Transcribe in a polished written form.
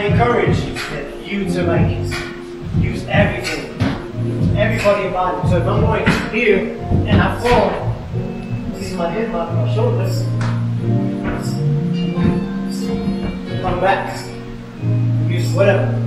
I encourage you to like use everything, everybody about it. So if I'm going here and I fall, this is my head, my shoulders, come back, use whatever.